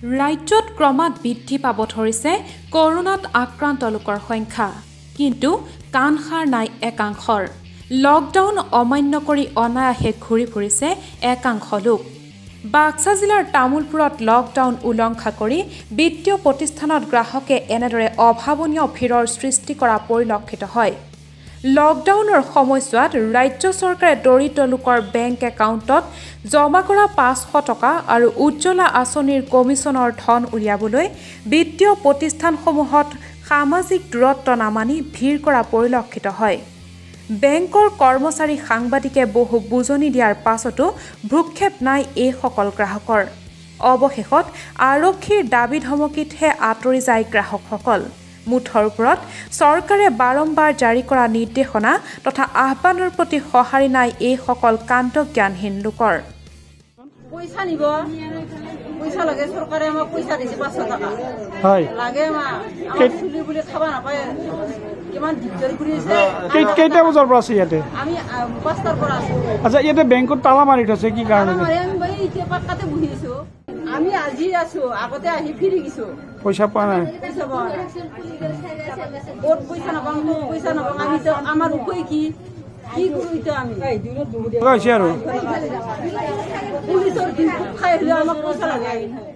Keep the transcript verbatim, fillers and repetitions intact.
ৰাজ্যত ক্ৰমাৎ বৃদ্ধি পাব ধৰিছে কৰোনাত আক্ৰান্ত লোকৰ সংখ্যা, কিন্তু কাণসাৰ নাই একাংশৰ। লকডাউন অমান্য কৰি অনায়াসে ঘূৰি ফুৰিছে একাংশ লোক। বাক্সা জিলাৰ তামুলপুৰত লকডাউন উলংঘা কৰি বিত্তীয় প্ৰতিষ্ঠানত গ্ৰাহকে এনেদৰে অভাৱনীয় ভিৰৰ সৃষ্টি কৰা পৰিলক্ষিত হয়। লকডাউনৰ সময়ছোৱাত ৰাজ্য চৰকাৰে দৰিদ্ৰ লোকৰ বেংক একাউণ্টত জমা কৰা পাঁচশ টকা আৰু উজ্জ্বলা আঁচনিৰ কমিছনৰ ধন উলিয়াবলৈ বিত্তীয় প্ৰতিষ্ঠানসমূহত সামাজিক দূৰত্ব নামানি ভিৰ কৰা পৰিলক্ষিত হয়। বেংকৰ কৰ্মচাৰী সাংবাদিকে বহু বুজনি দিয়াৰ পাছতো ভ্ৰূক্ষেপ নাই এইসকল গ্ৰাহকৰ। অৱশেষত আৰক্ষীৰ দাবী ধমকিতহে আঁতৰি যায় গ্ৰাহকসকল। মুঠৰ ওপৰত চৰকাৰে বাৰম্বাৰ জাৰি কৰা নিৰ্দেশনা তথা আহ্বানৰ প্ৰতি সঁহাৰি নাই এইসকল কাণ্ডজ্ঞানহীন লোকৰ। পইচা নিব পইচা লাগে, চৰকাৰে আমাক পইচা দিছে পাঁচশ টকা লাগে, আমাৰ চুলি বুলি খাব নাপায়। কিমান দিগদাৰ কৰি আছে। কেইটা বজাৰ পৰা আছে ইয়াতে? আমি পাঁচটাৰ পৰা আছো। আচ্ছা, ইয়াতে বেংকত তালা মাৰি থৈছে কি কাৰণে? এতিয়া পাতকাতে বহি আছো। আমি আজি আছো, আগতে আহি ফিৰি গৈছো। পইচা পোৱা নাই? পইচা পোৱা নাই। ক'ত পইচা নাপাম, ক'ত পইচা নাপাম। আমি আমাৰ উপায় কি কি কৰো এতিয়া? আমি হৈছে আৰু পুলিচৰ দিন খাই হলেও আমাক পইচা লাগে।